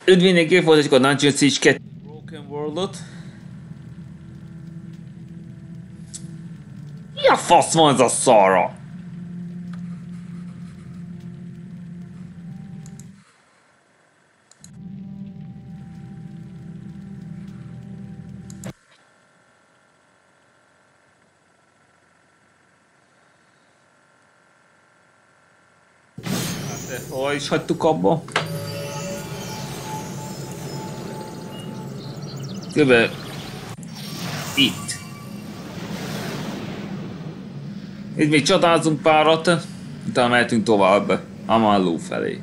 Üdv mindenki, folytatjuk a Dungeon Siege 2 Broken World-ot. Mi a fasz van ez a szarra? Hát, hol is hagytuk abba? Kb. Itt. Itt még csatázunk párat, utána mehetünk tovább Amalló felé.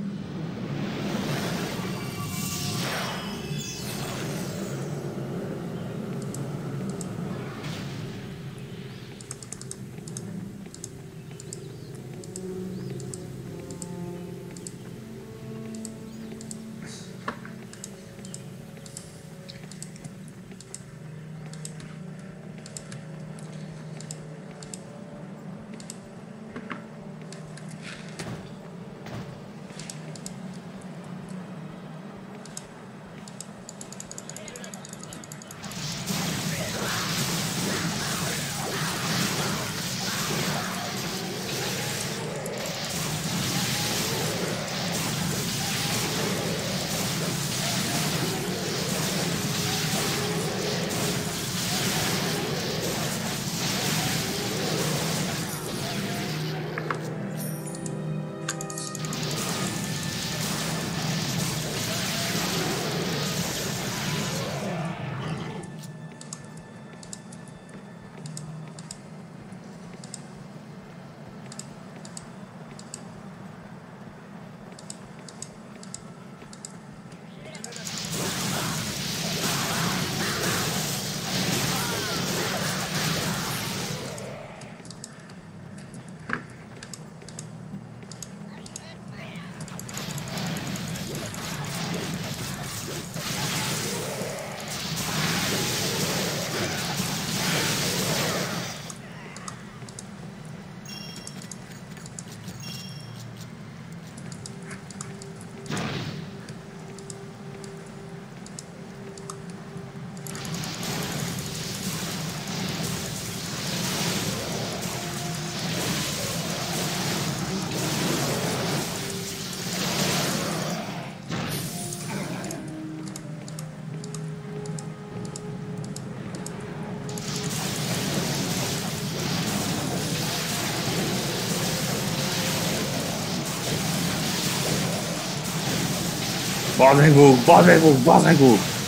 Bazd meg!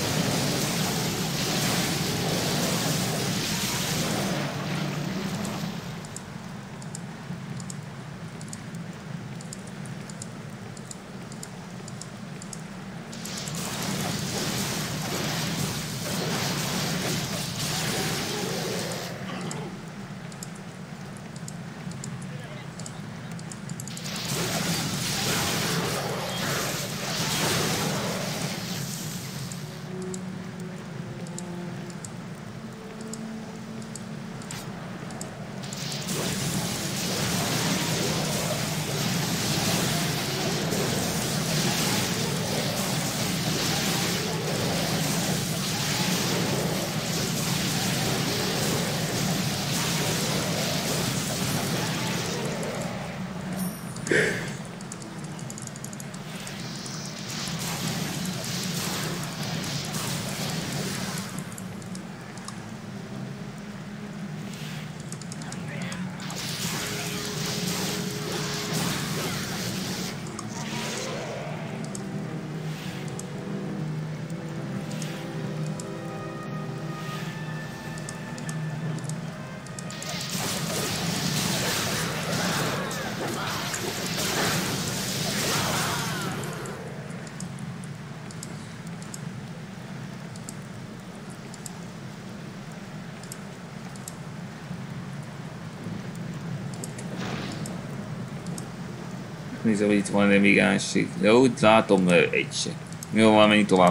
Nézem, hogy itt van egy migánség. De úgy látom, egy se. Jó, van, menjünk tovább.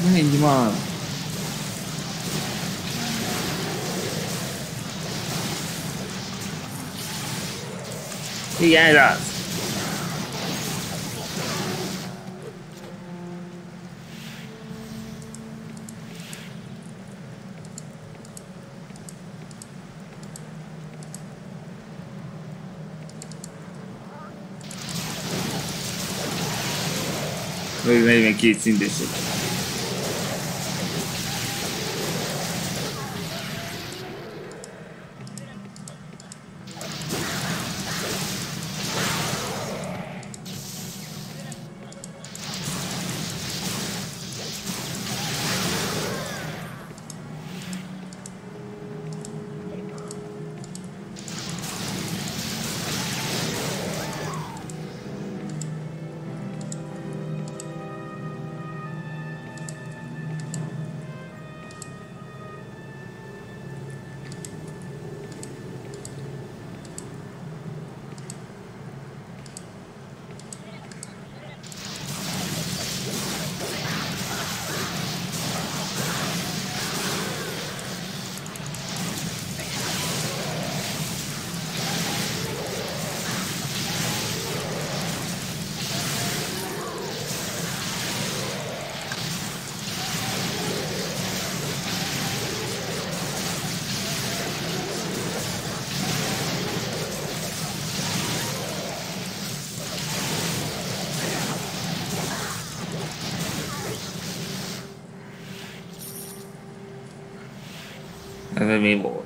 Menj már! Figyelj rá! Még két szintések. Ez mi volt?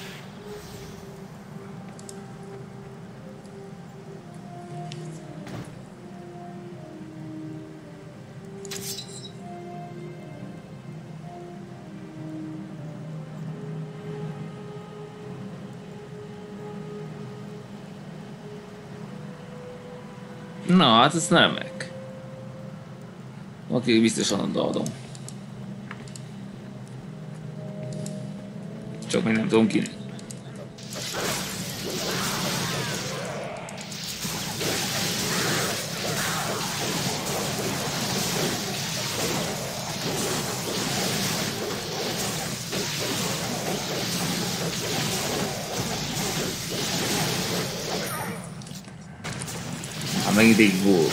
Na, hát ezt nem meg. Oké, biztosan adom. Csak még nem tudom kinek. Hát megint egy gól.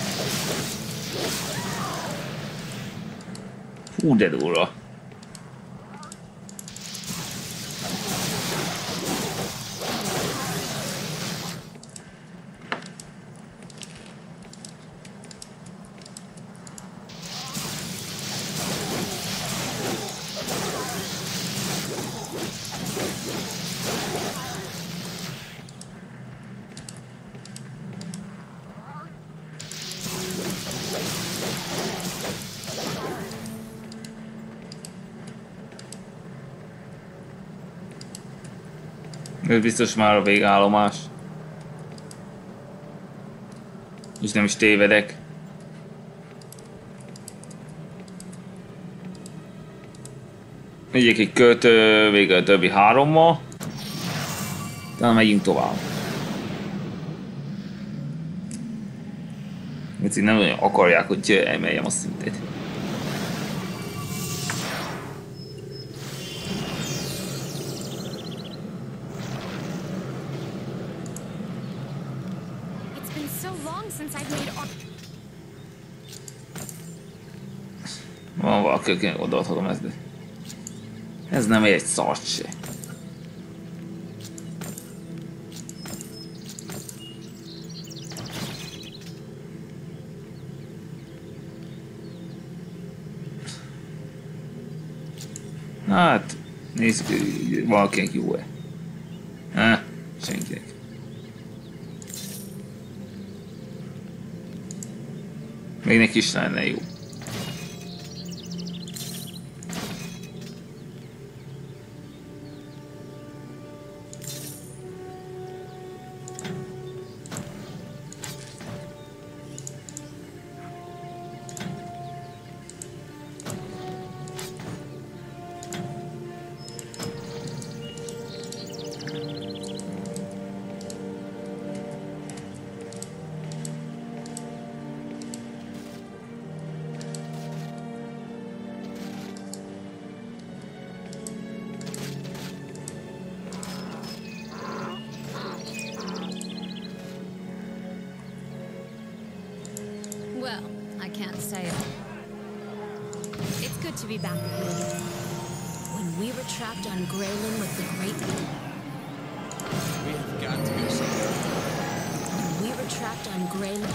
Hú, de durva. Ez biztos már a végállomás. És nem is tévedek. Megyek egy kört végül a többi 3-mal. Talán megyünk tovább. Mert így nem nagyon akarják, hogy emeljem a szintet. Van valaki, akinek odaadhatom ezt, de ez nem egy szart se. Hát, nézzük, valakinek jó-e. Senkinek. Még neki is lenne jó. Well, I can't say it. It's good to be back with you again. When we were trapped on Graylin with the Great... We have got to go somewhere. When we were trapped on Graylin...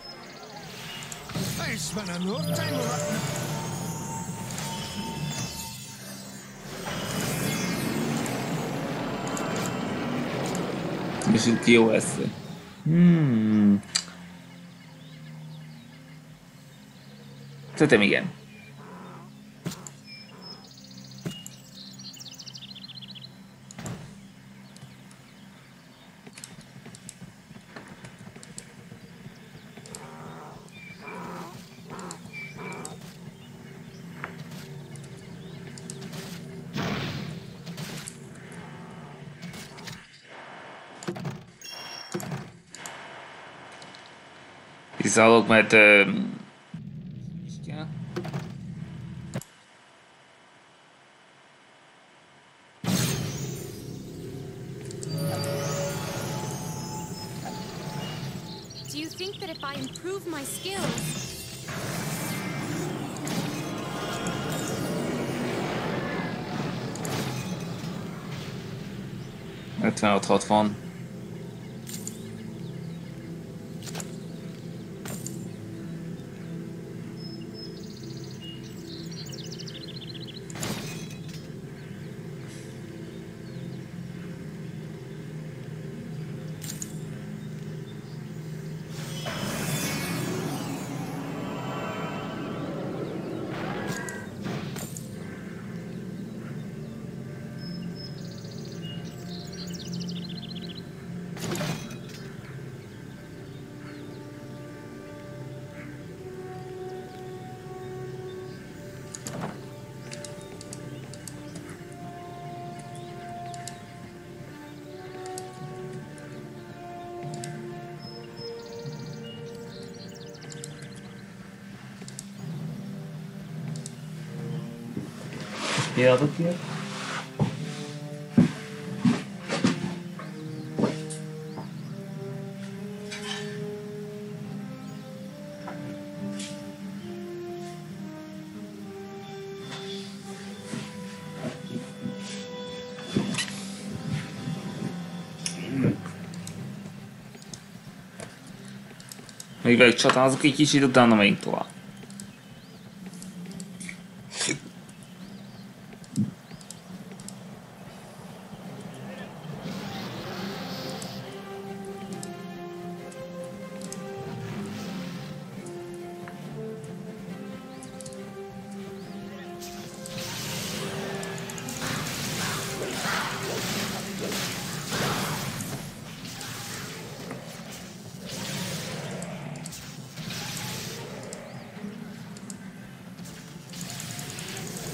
I spent enough time running. És itt jó lesz. Szerintem igen. Kiszállok, mert Do you think that if I improve my skills... 56-60. Kiadok ki? Még velük csatázok egy kicsit, utána megyünk tovább.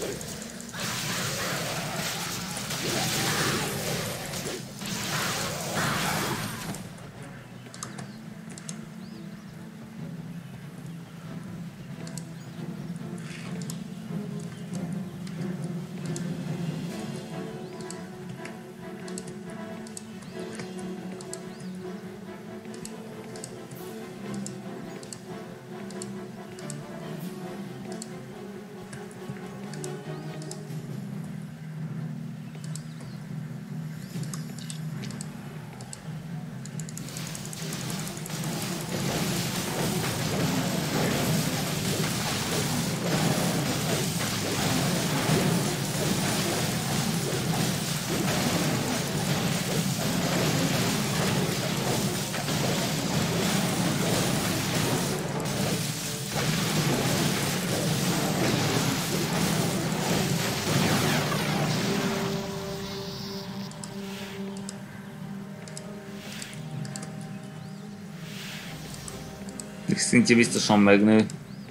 Szintje biztosan megnő.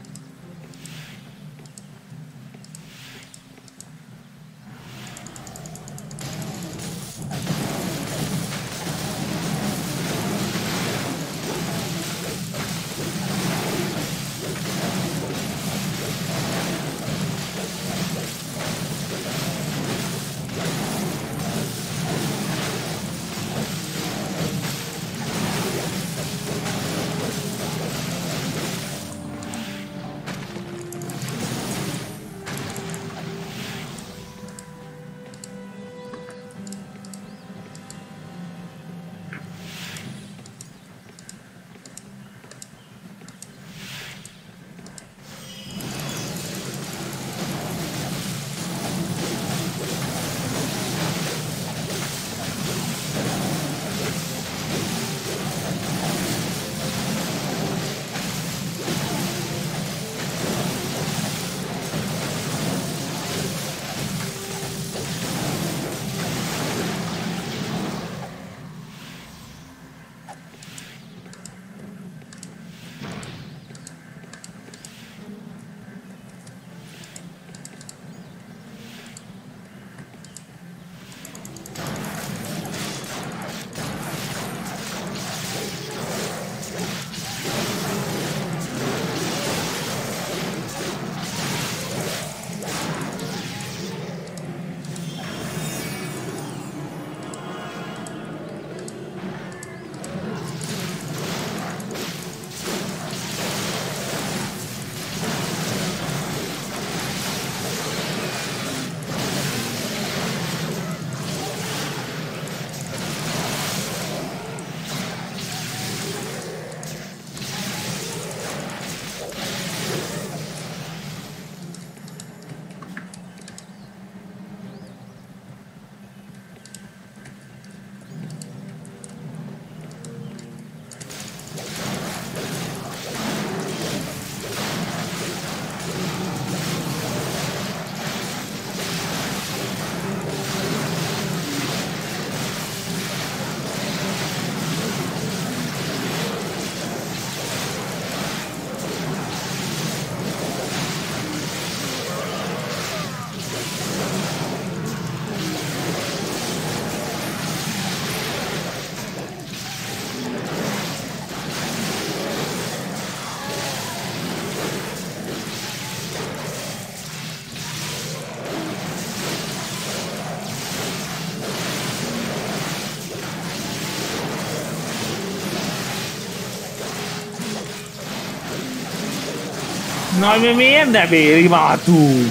No, miért nem éri már túl?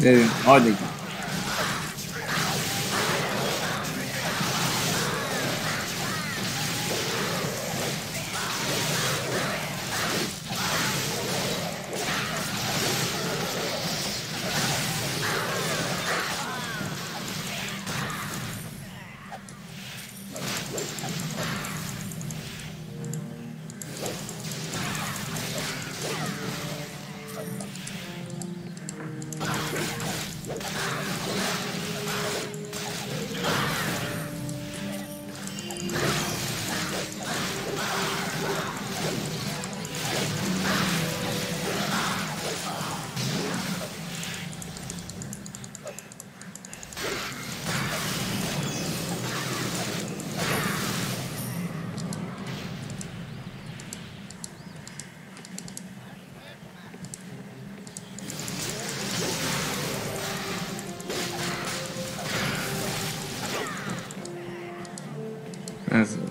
Addig. Ez az.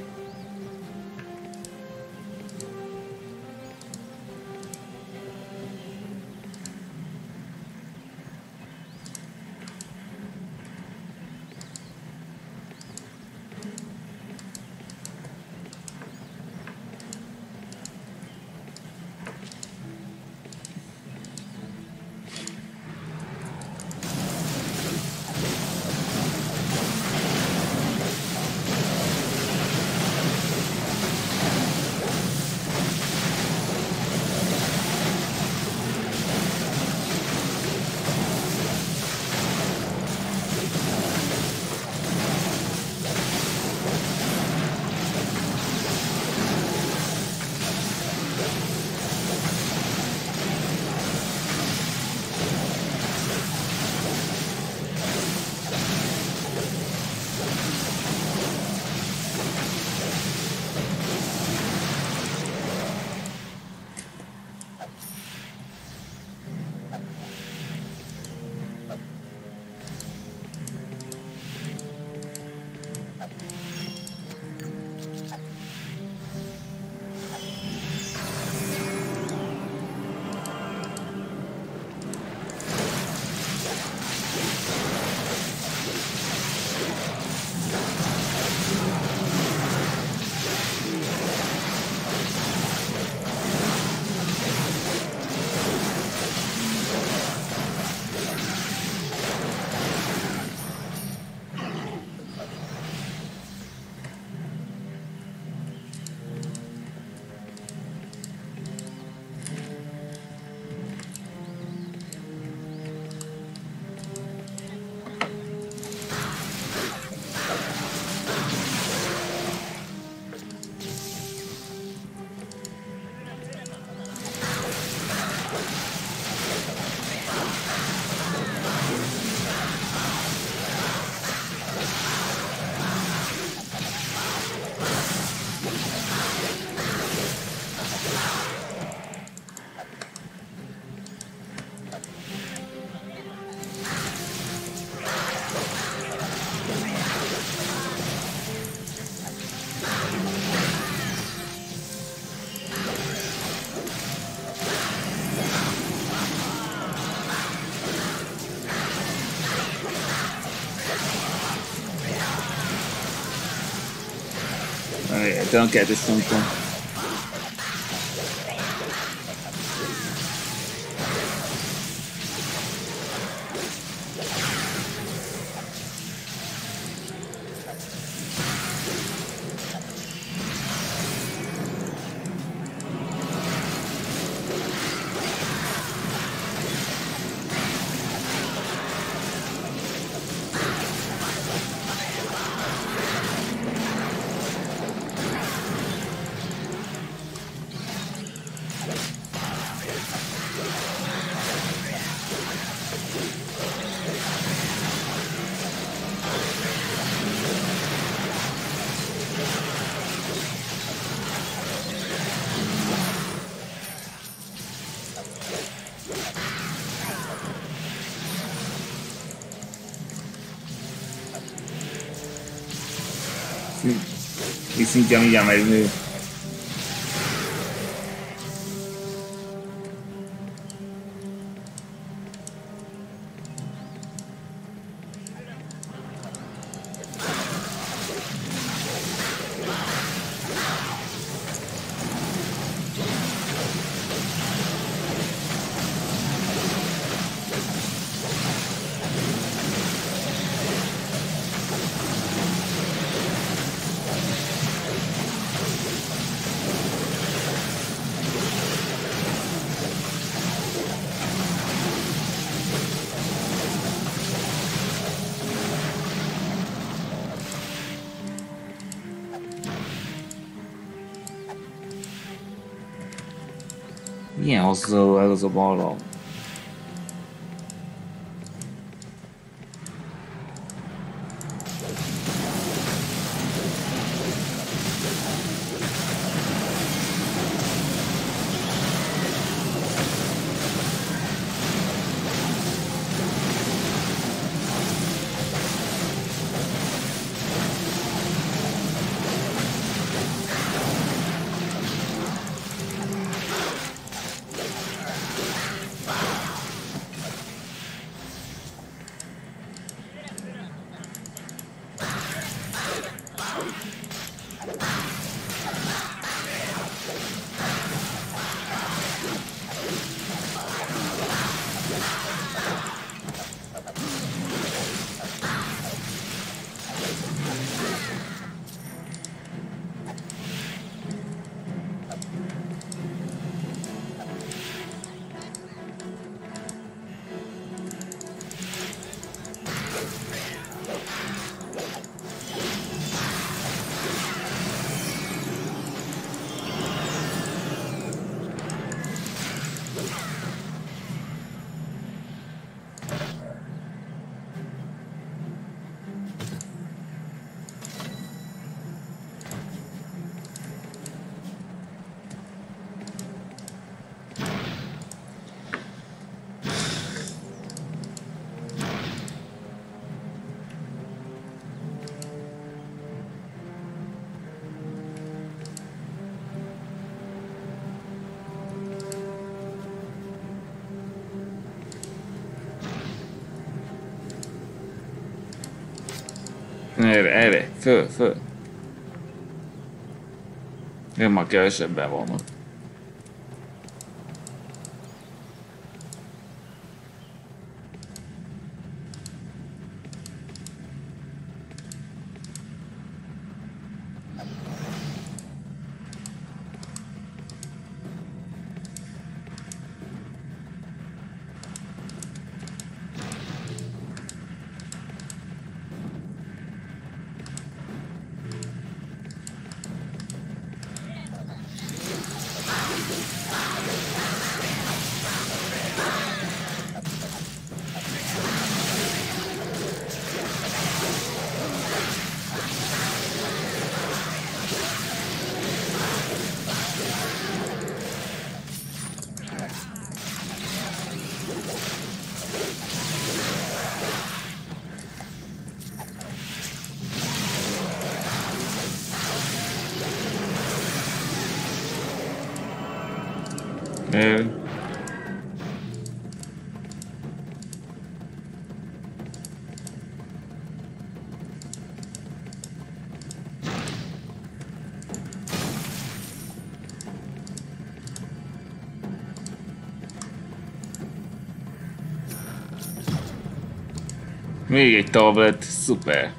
Te non chiedi un po'. Sì, sentiamo mi chiama il... Milyen hosszú ez a barlang? Erre, föl. Én már kevesebben vannak. Még egy tablet, szuper.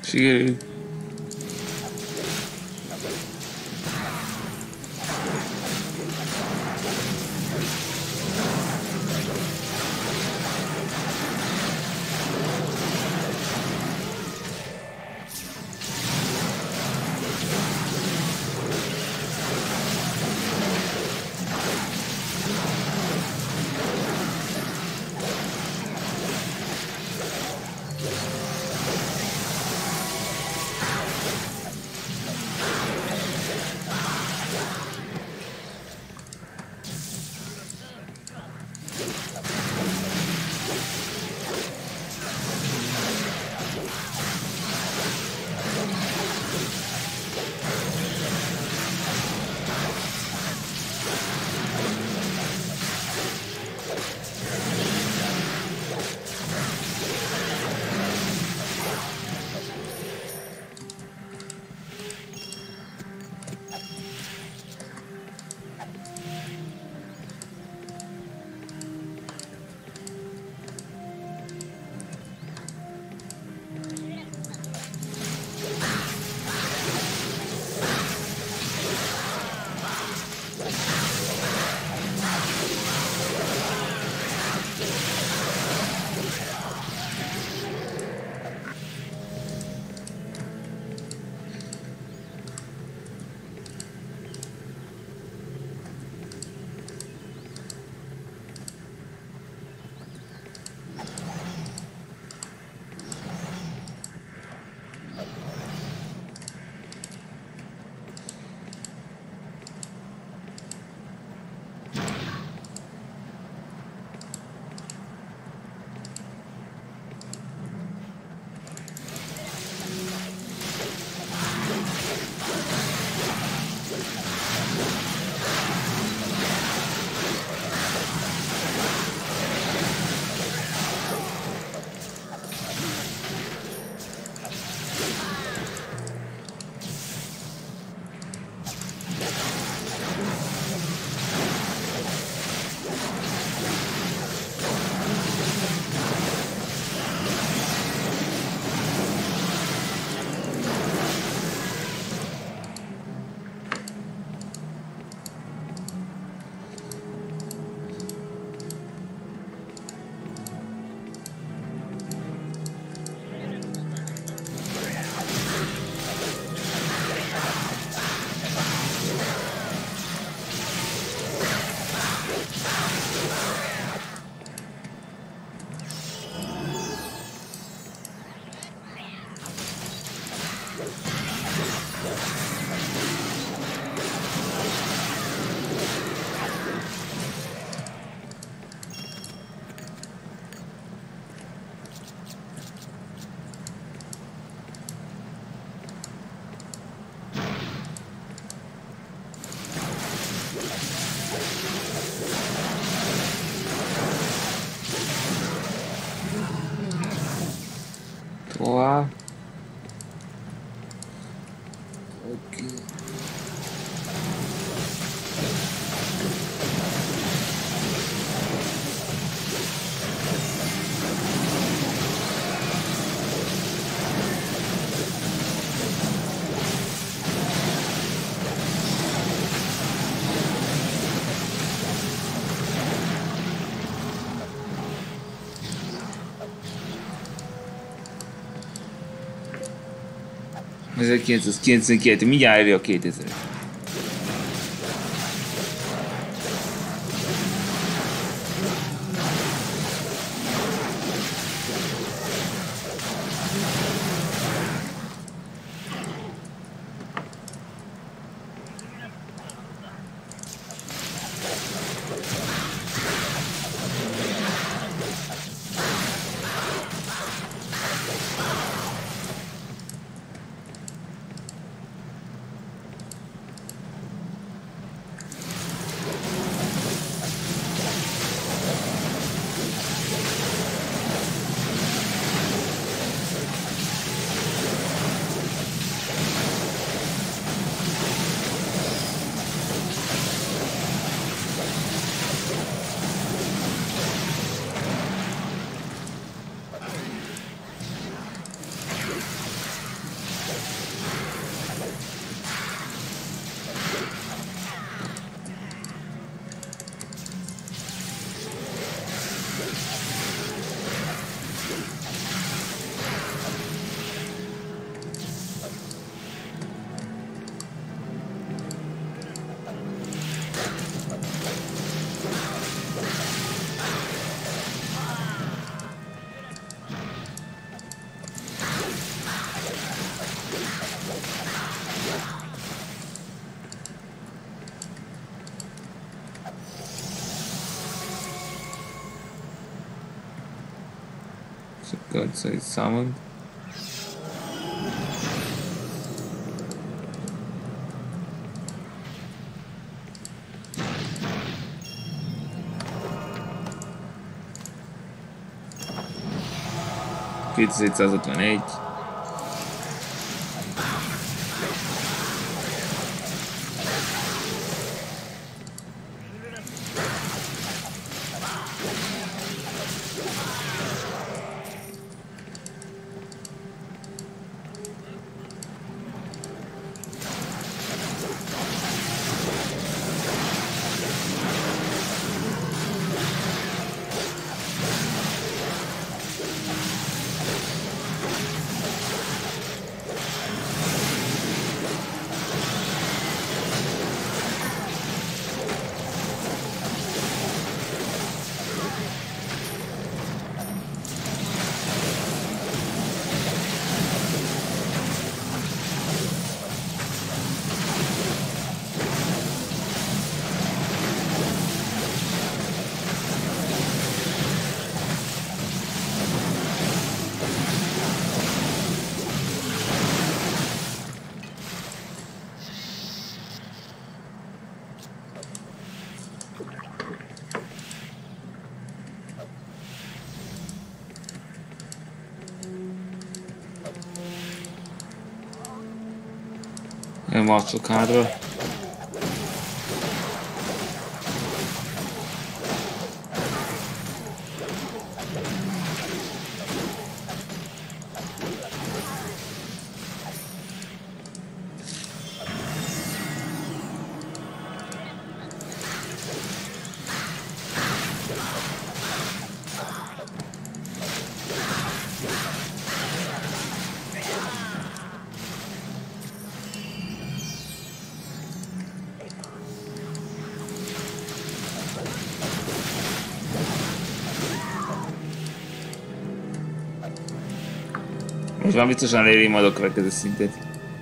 Sikerült. Tovább. Oké. Okay. 1992, mindjárt elő a 2000. Good, so he's summoned. Itt 751. Nem arcok hátra. Most már biztosan eléri majd a következő szintet.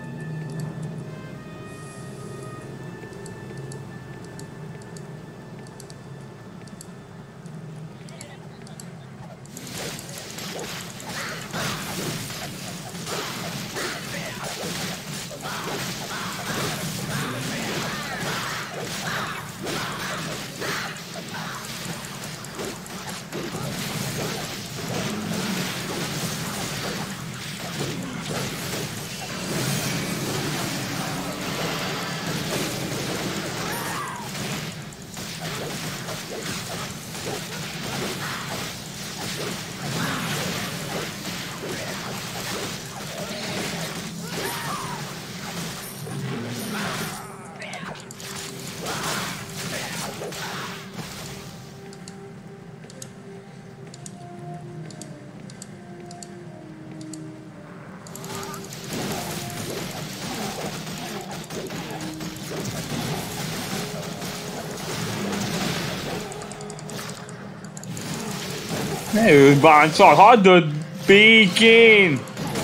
Ne őt bántsad, hagyd őt békén!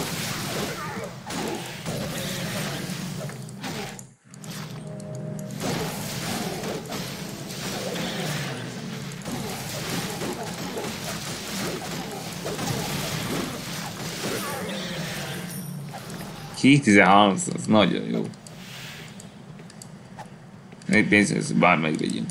Ki 13, az nagyon jó. Még pénzt bármelyik vegyünk.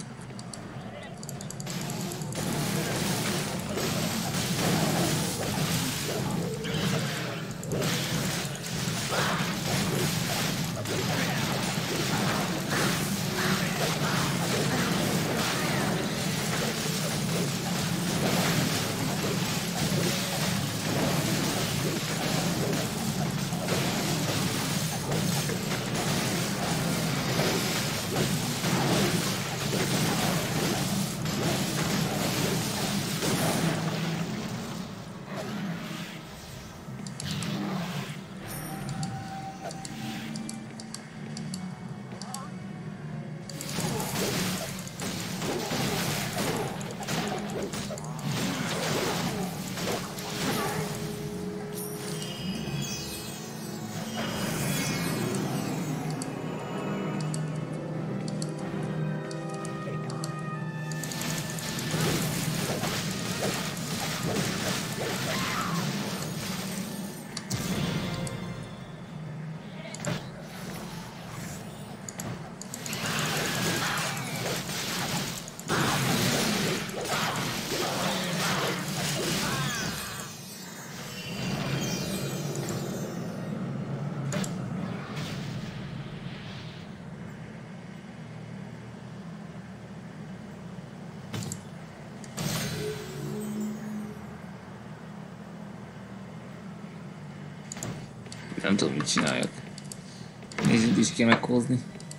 Nem tudom, mit csináljak. Nézzük, is kell meghozni.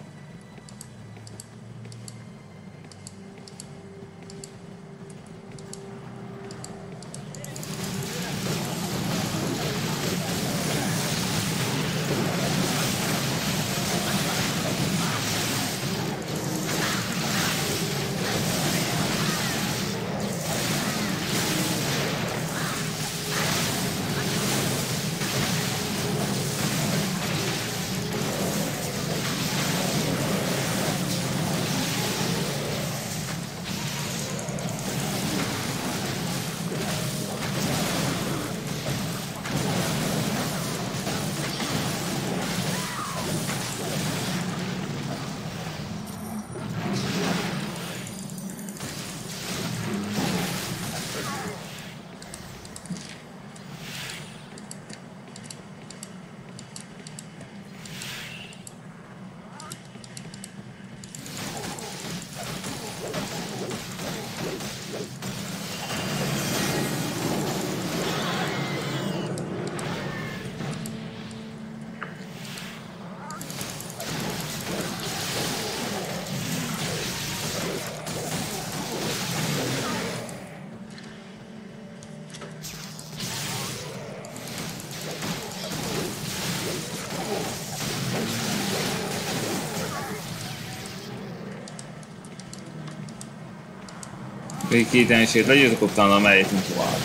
Még két ellenséget legyőzök, utána melyikünk tovább.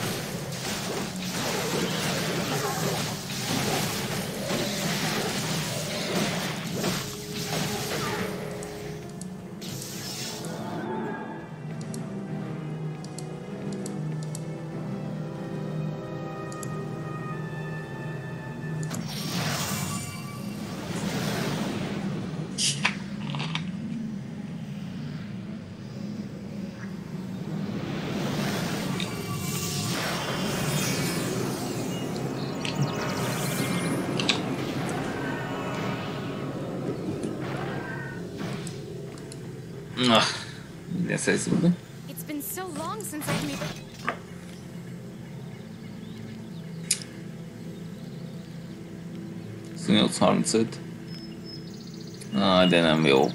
Na, minden szerződő. It's been so long since I've made. 28-35. De nem jó.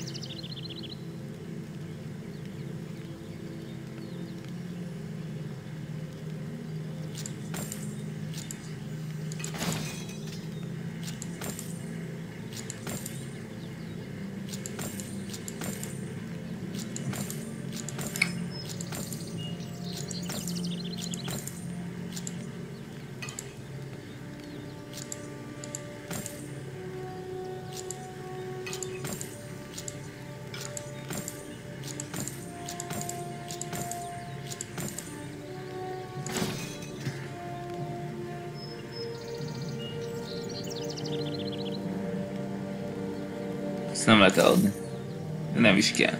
Ezt nem lehet eladni. Nem is kell.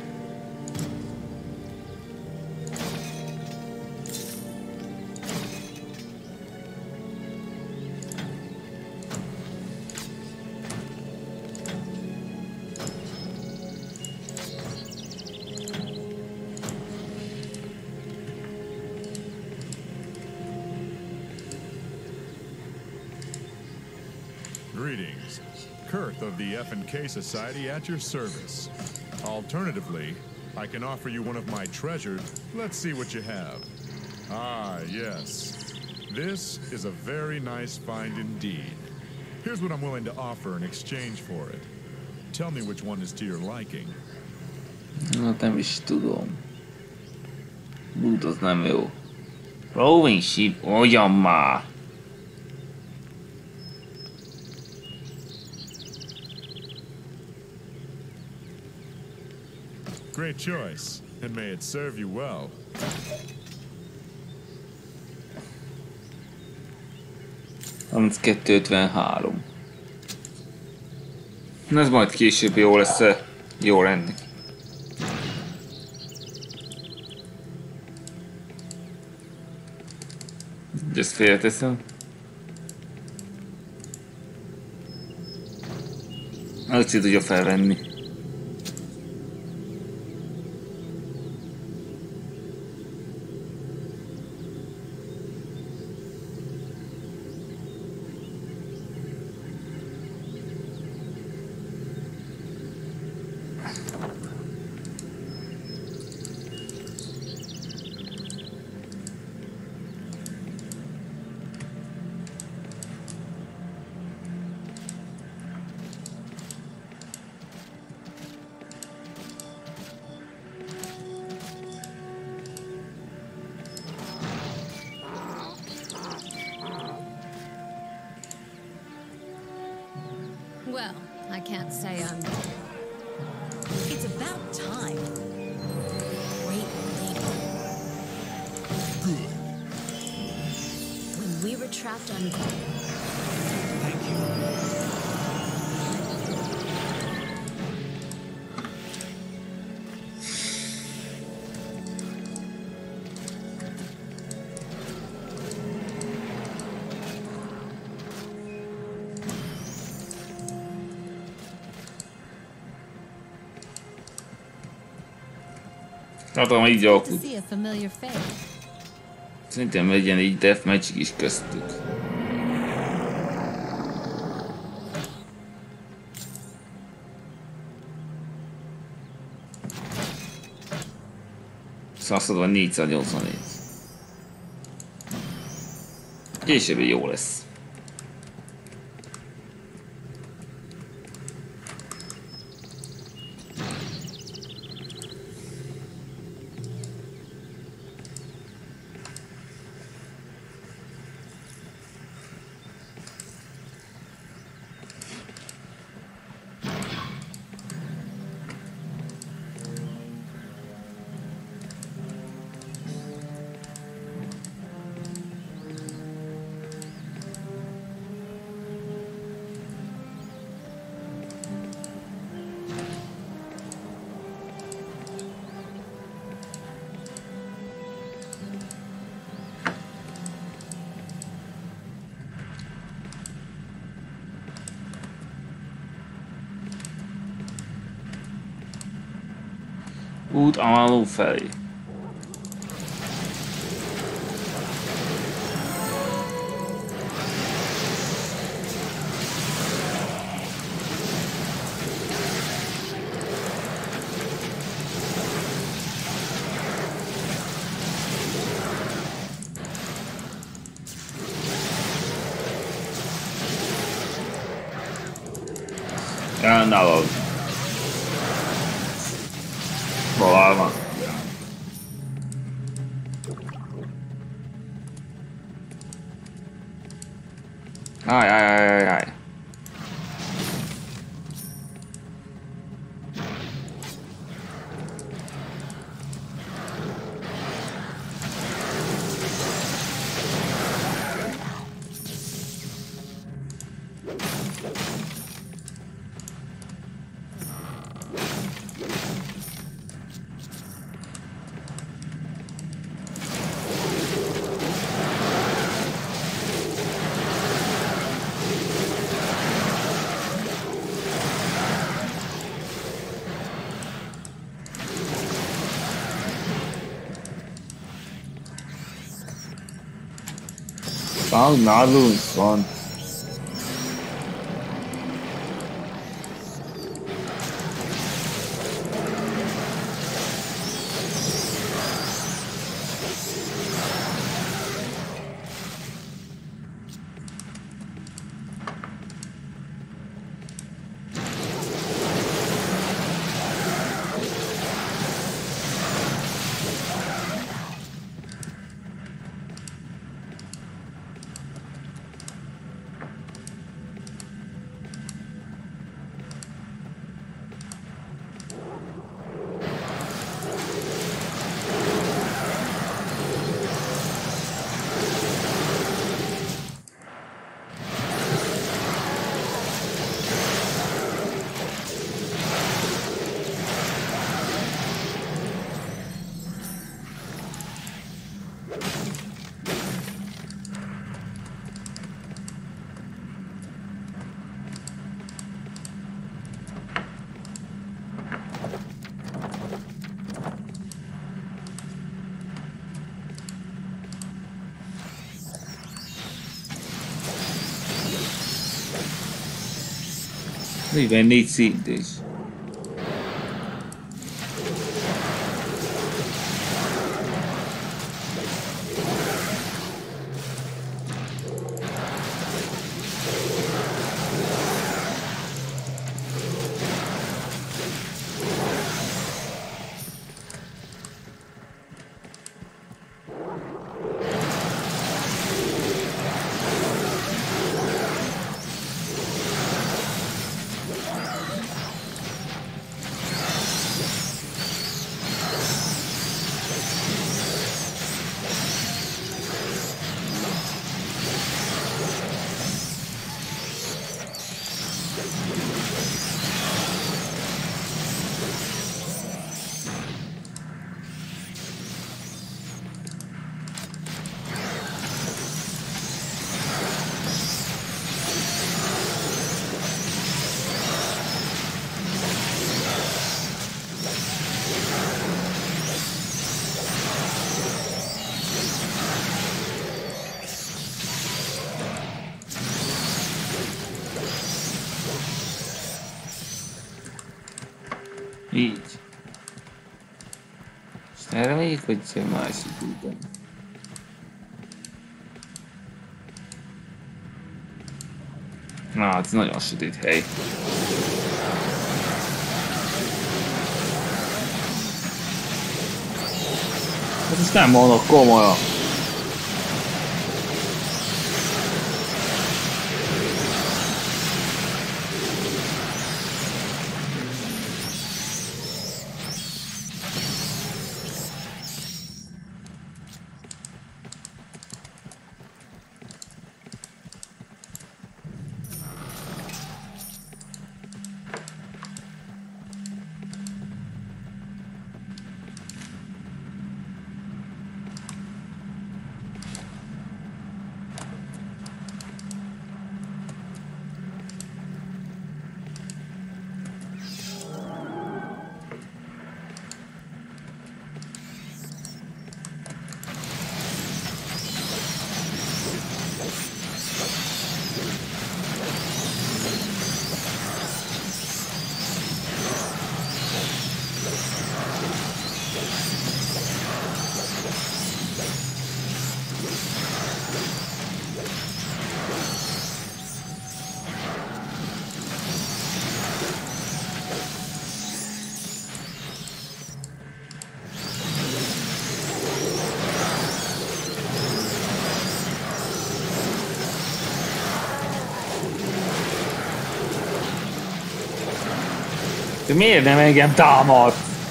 Greetings. Kurth of the F&K Society at your service. Alternatively, I can offer you one of my treasures. Let's see what you have. Ah, yes. This is a very nice find indeed. Here's what I'm willing to offer in exchange for it. Tell me which one is to your liking. Hát nem is tudom. Loot az nem jó. Rowing ship, olyan már. Great choice, and may it serve you well. Amint 253. Ez majd később jó lesz, jó lenni. Ezt félreteszem. Azt tudja felvenni. can't say I'm... It's about time. Great leader. Good. When we were trapped on... Thank you. Tartom így alkut. To see a familiar face. Szerintem legyen így deathmatch is köztük. Szaszad van 487. Később jó lesz. Út Amalú felé. Nálad. Valahol van. Ajajajajaj. Nálunk van. Mivel 4 szintés. Így. És erre megyek, vagy csak másik úton? Na, hát ez nagyon sötét hely. Hát ezt nem mondok komolyan. De miért nem engem támad?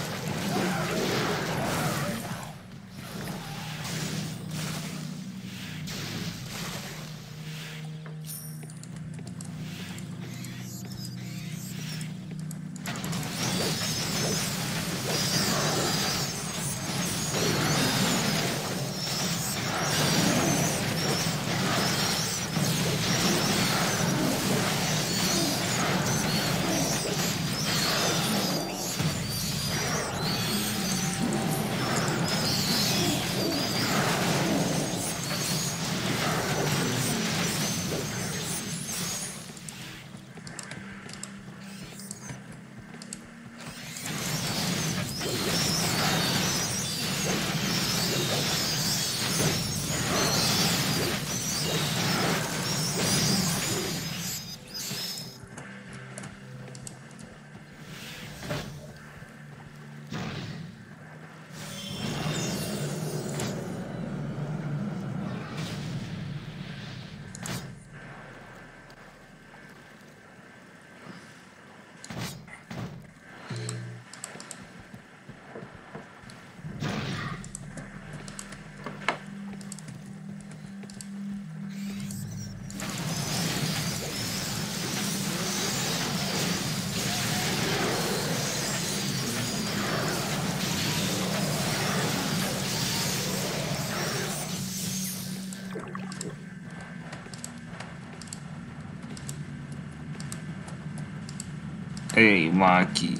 Ei, Maki.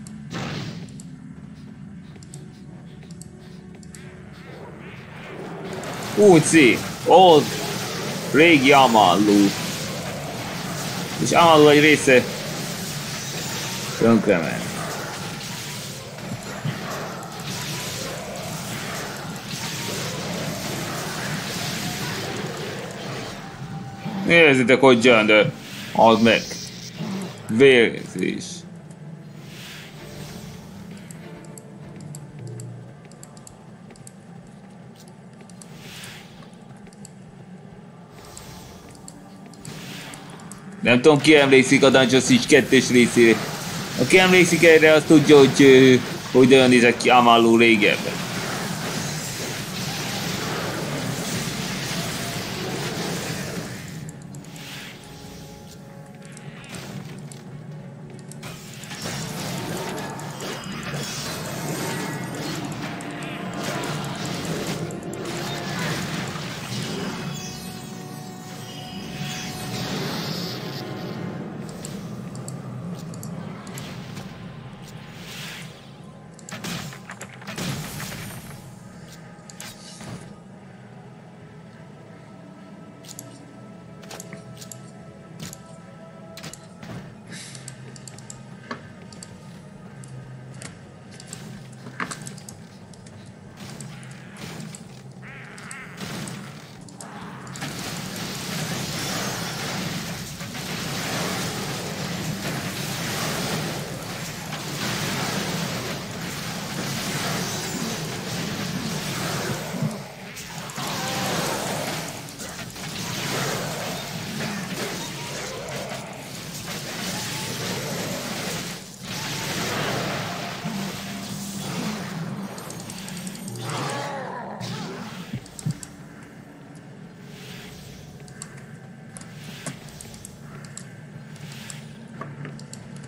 Úci, ott régi Amalú. És Amalú egy része tönkrement. Nézzétek, hogy jön, de az meg. Vérzés. Nem tudom, ki emlékszik a Dungeon Siege 2-es részére. Aki emlékszik erre, az tudja, hogy olyan nézett ki Amalú régebben.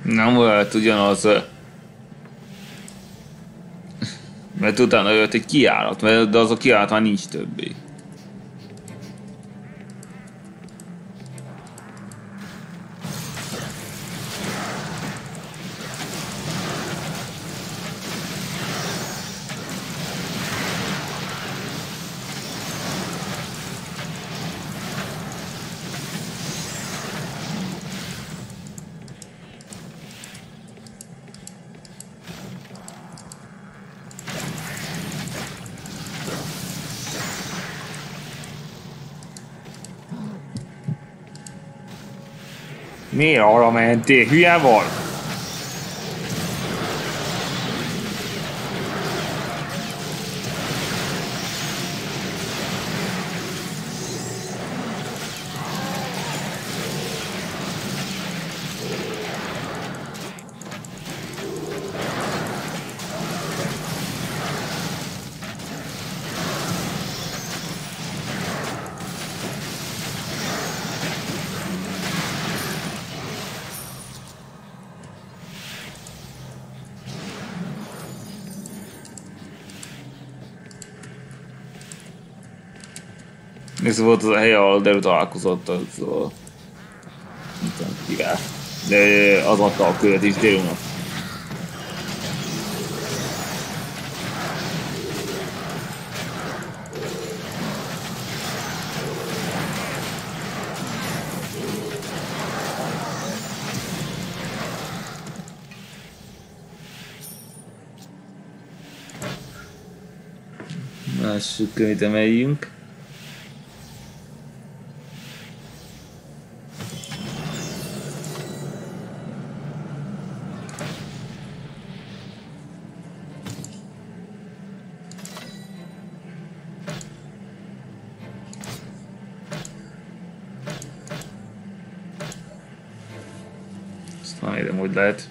Nem volt ugyanaz, mert utána jött egy kijárat, de az a kijárat már nincs többé. Miért arra mentél? Hülye vagy? Ez volt az a hely, ahol Daryl találkozott azzal. Nem tudom kivel. De az adta a követ is Darylnak. Másik követ emeljünk. Nézem, hogy lehet.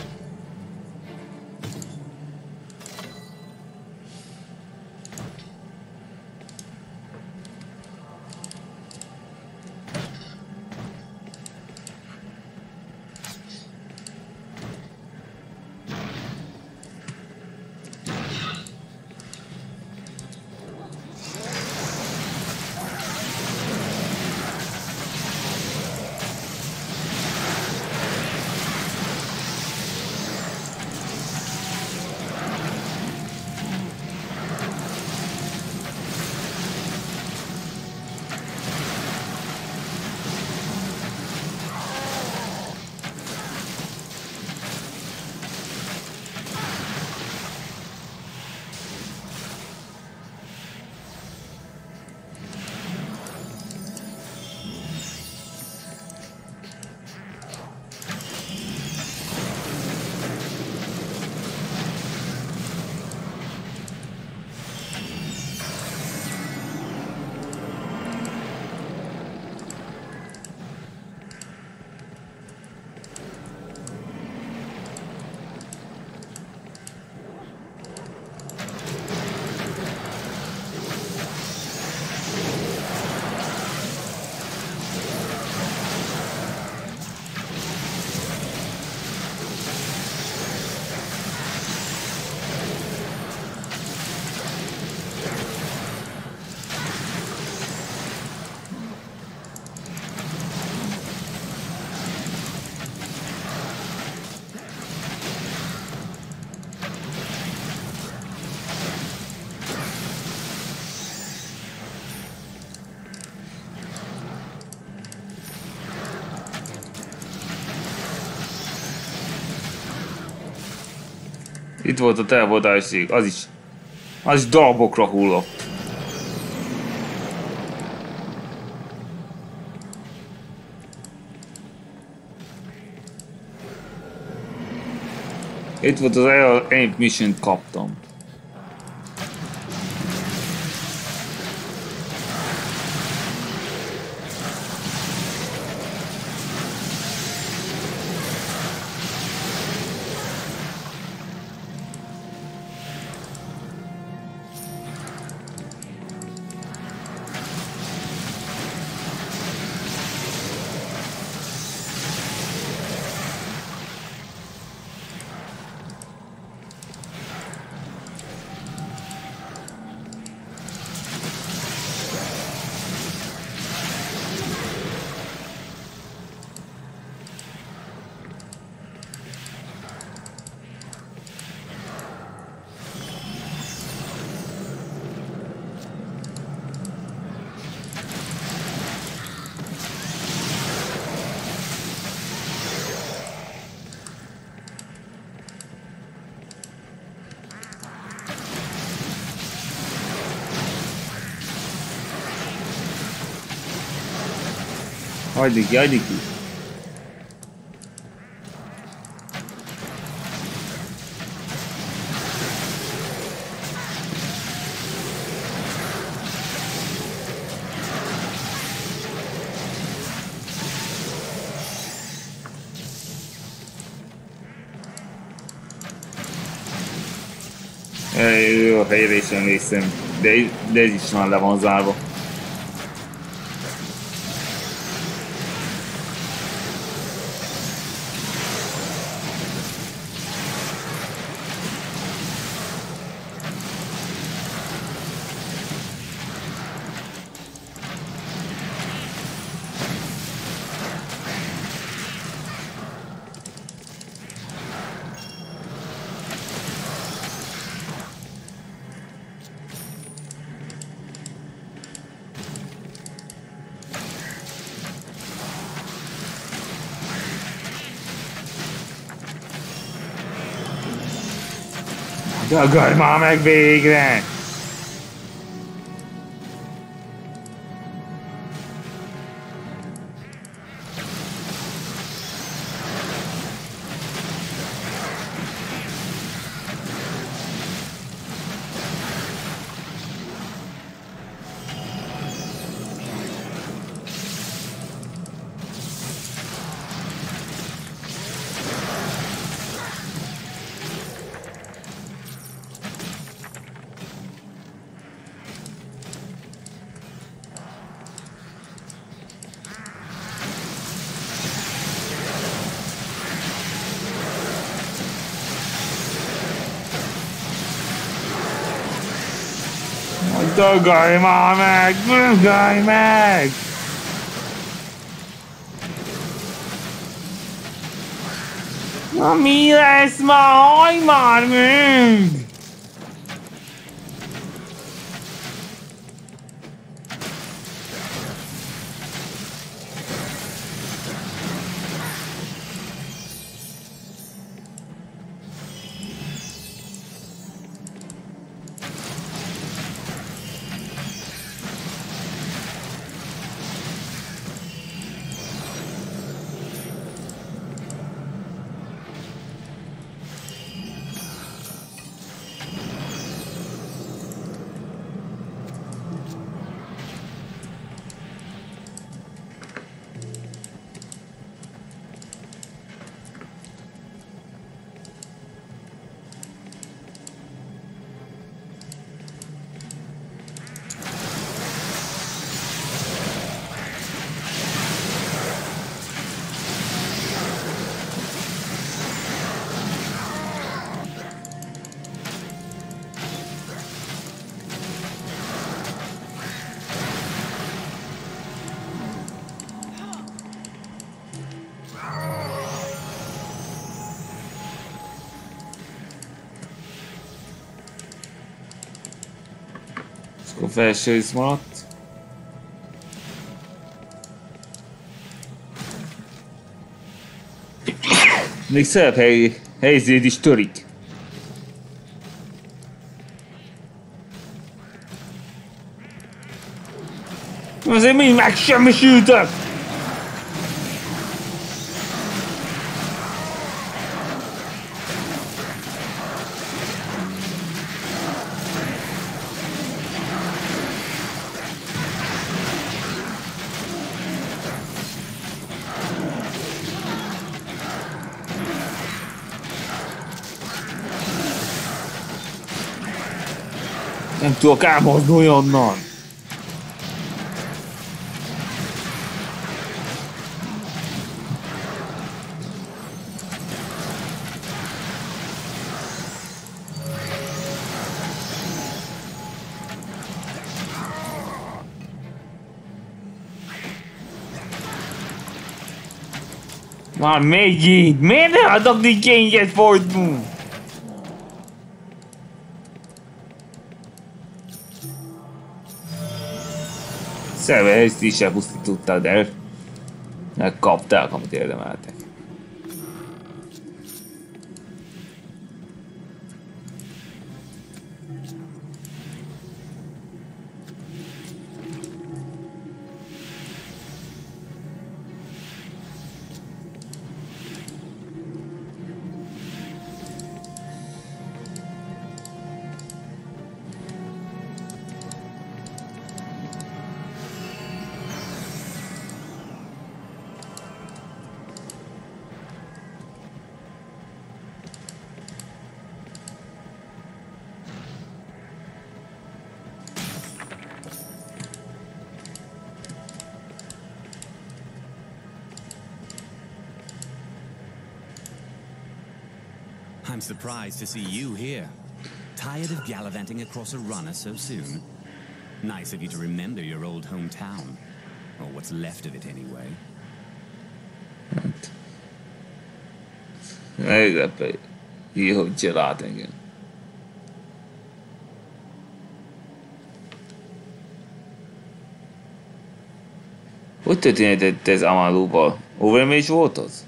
Itt volt a teleportási, az is darabokra hullott. Itt volt az Aim Mission-t kaptam. Hagyd ki, hagyd ki. Jó, a helyre is emlékszem, de ez is már le van zárva. Dagadj már meg végre! Dagadj már meg! Dagadj meg! Na mi lesz már? Hajj már meg! A felső is maradt. Még szebb helyzéd is törik. Azért mind megsemmisültek! Nem tudok elmozdulni onnan. Már megint! Miért ne adok kényet fordulni? Szerve, ezt is elpusztítottad el. Megkapták, amit érdemeltek. surprised to see you here. Tired of gallivanting across a runner so soon? Nice of you to remember your old hometown. Or what's left of it anyway. Meglepő. Így, hogy lát engem. Hogy történt ez Amalúval? Overmage volt az?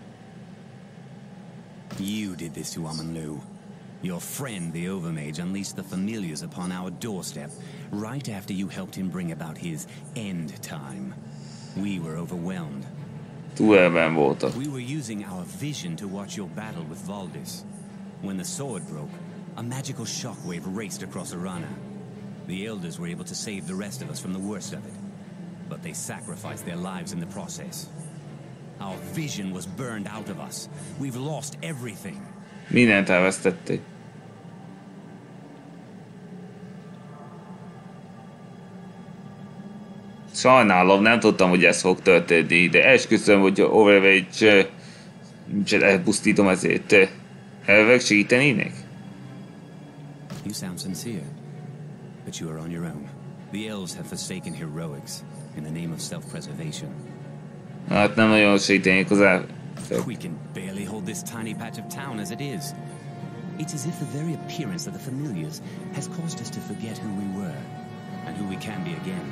You did this to Amanlu. Your friend, the Overmage, unleashed the Familiars upon our doorstep, right after you helped him bring about his end time. We were overwhelmed. Túlelben voltak. We were using our vision to watch your battle with Valdis. When the sword broke, a magical shockwave raced across Arana. The Elders were able to save the rest of us from the worst of it. But they sacrificed their lives in the process. Our vision was burned out of us. We've lost everything. Mindent elvesztették. Sajnálom, nem tudtam, hogy ez fog történni, de esküszöm, hogy Overwatch elpusztítom ezért. Elvek segítenének? You sound sincere, but you are on your own. The elves have forsaken heroics in the name of self-preservation. Hát nem nagyon segítenék az elvek. We can barely hold this tiny patch of town as it is. It's as if the very appearance of the Familiars has caused us to forget who we were and who we can be again.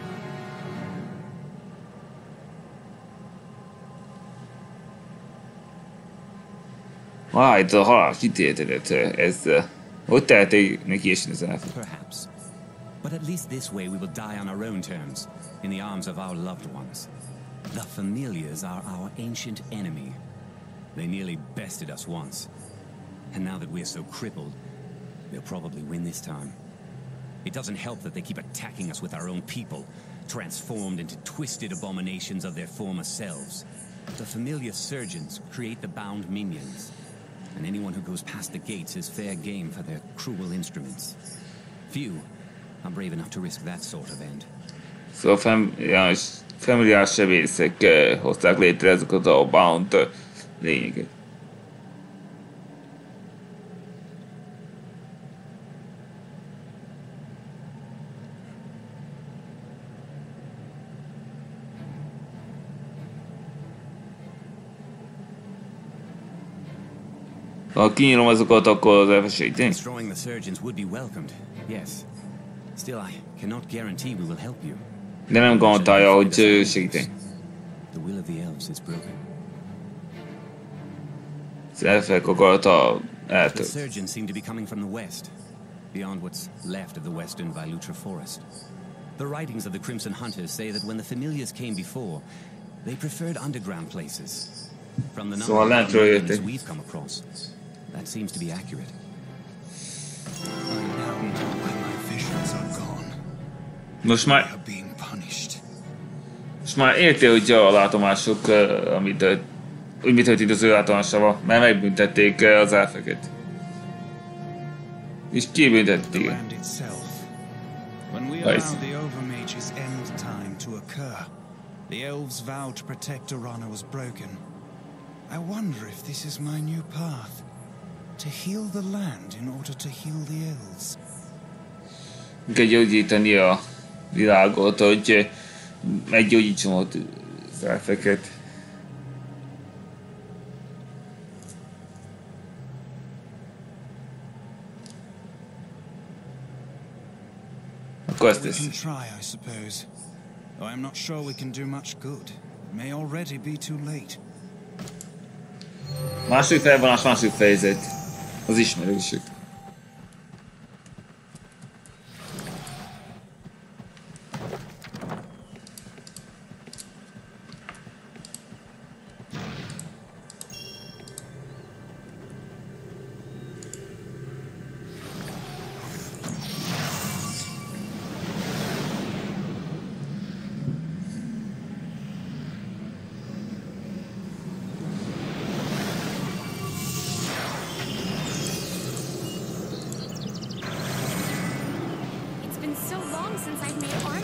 Itt a halál kitételet, ez... Hogy tehetik neki esni az elfek? Perhaps. But at least this way we will die on our own terms, in the arms of our loved ones. The Familiars are our ancient enemy. They nearly bested us once. And now that we're so crippled, they'll probably win this time. It doesn't help that they keep attacking us with our own people, transformed into twisted abominations of their former selves. The familiar surgeons create the bound minions, and anyone who goes past the gates is fair game for their cruel instruments. Few are brave enough to risk that sort of end. Szóval familiás sebészek hozták létre ezeket a bound lényeket. Ha kinyírom azokat, akkor az elfesíti. Destroying the surgeons would be welcomed, yes. Still, I cannot guarantee we will help you. De nem garantálja, hogy segíti. The will of the elves is broken. Az elfek akarata The eltölt. surgeons seem to be coming from the west, beyond what's left of the western Vilutra forest. The writings of the Crimson Hunters say that when the familiars came before, they preferred underground places. From the Szóval number of lentről evidence jöttek. we've come across, that seems to be accurate. I now know why my visions are gone. Most I már, have been punished. most már érti, hogy a látomások, úgy mit történt az ő látomásával, mert megbüntették az elfeket. És The kibüntették. land itself. When we Right. allowed the Overmage's end time to occur, the elves' vow to protect Arana was broken. I wonder if this is my new path. To heal the land in order to heal the elves. Kell gyógyítani a világot, hogy meggyógyítsam ott az elfeket. Akkor ezt We can tesz. try, I suppose. Though I'm not sure we can do much good. It may already be too late. Második felvonás, második fejezet. Az ismerősök. It's been so long since I've made art.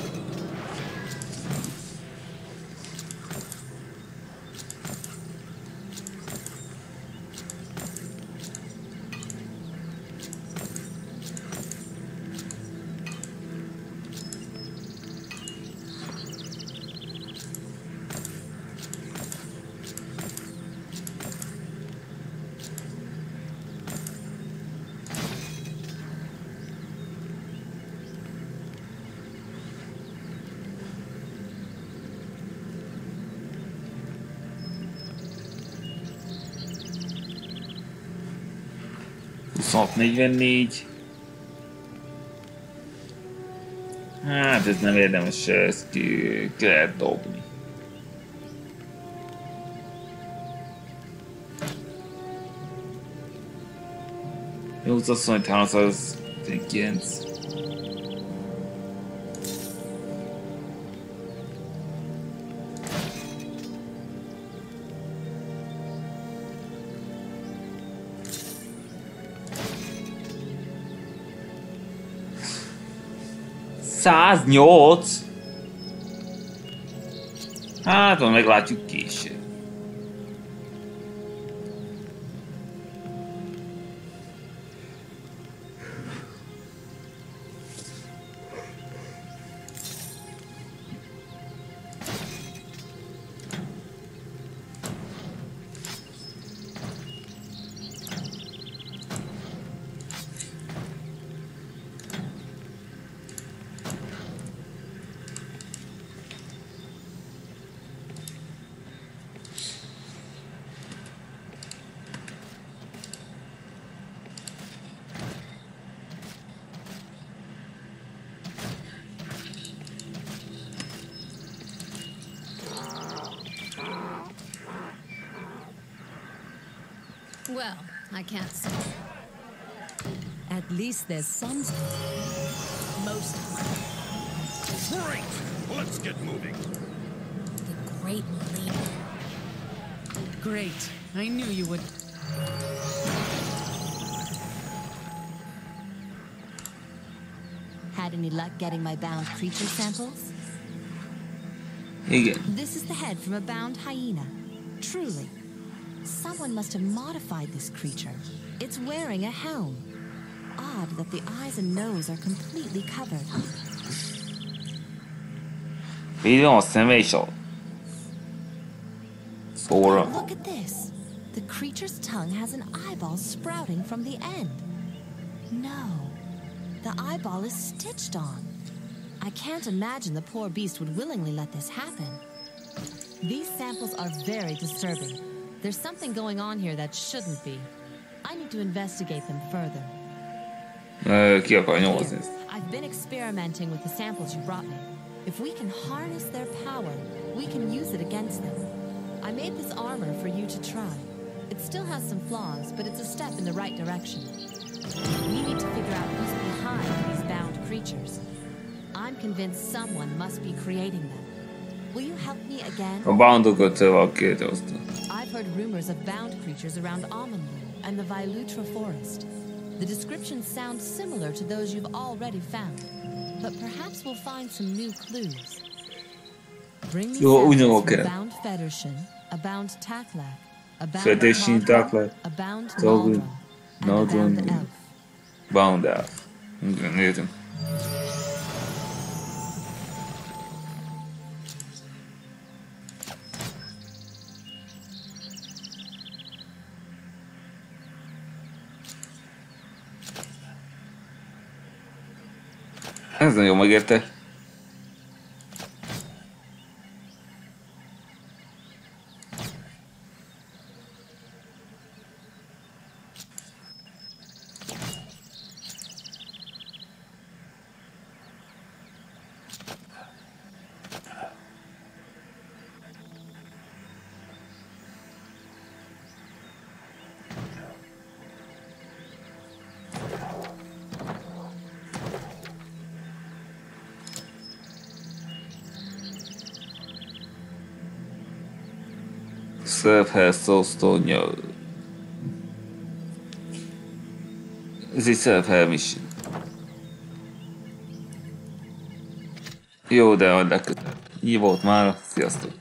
26-44. Hát ez nem érdemes, ezt ki lehet dobni. Jó, 319. $108? Hát, van meglátjuk később. Well, I can't say. At least there's some... Most... Great! Let's get moving. The Great Leader. Great. I knew you would... Had any luck getting my bound creature samples? Igen. This is the head from a bound hyena. Truly. Someone must have modified this creature. It's wearing a helm. Odd that the eyes and nose are completely covered. Védem a szeme és a szóra. Look at this. The creature's tongue has an eyeball sprouting from the end. No. The eyeball is stitched on. I can't imagine the poor beast would willingly let this happen. These samples are very disturbing. There's something going on here that shouldn't be. I need to investigate them further. Ki akar nyomozni ezt? I've been experimenting with the samples you brought me. If we can harness their power, we can use it against them. I made this armor for you to try. It still has some flaws, but it's a step in the right direction. We need to figure out who's behind these bound creatures. I'm convinced someone must be creating them. Will you help me again? A boundokat valaki létrehozta. I've heard rumors of bound creatures around Amanlu and the Vailutra forest. The descriptions sound similar to those you've already found, but perhaps we'll find some new clues. Bring me samples from a bound Federation, a bound Taklak, a bound Federation, Taklak, a bound Toggle, Naldron, and a bound Elf. Bound Elf. Igen, értem. Ez nagyon megérte. Self-help soulstone. Ez egy self-help mission. Jó, de legközelebb. Így volt már. Sziasztok!